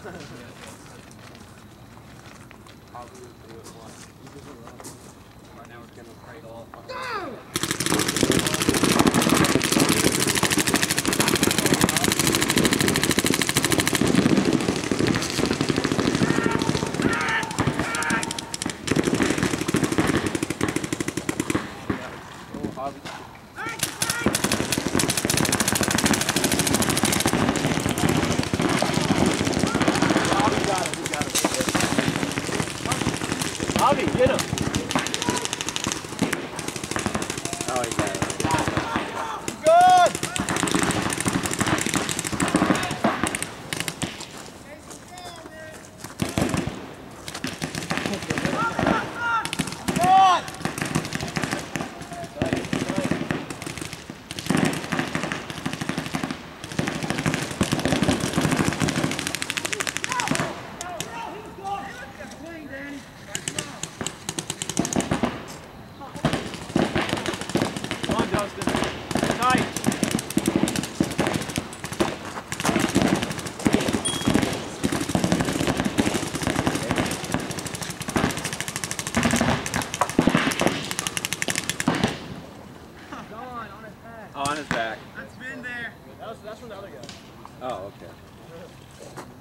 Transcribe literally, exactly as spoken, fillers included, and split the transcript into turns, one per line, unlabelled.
Probably would do it once. Right now we're gonna trade off.
Bobby, get him.
Oh, he got it.
Good. Dustin. Tight.
Oh, on his back.
That's been there. That was, that's from the other guy.
Oh, okay.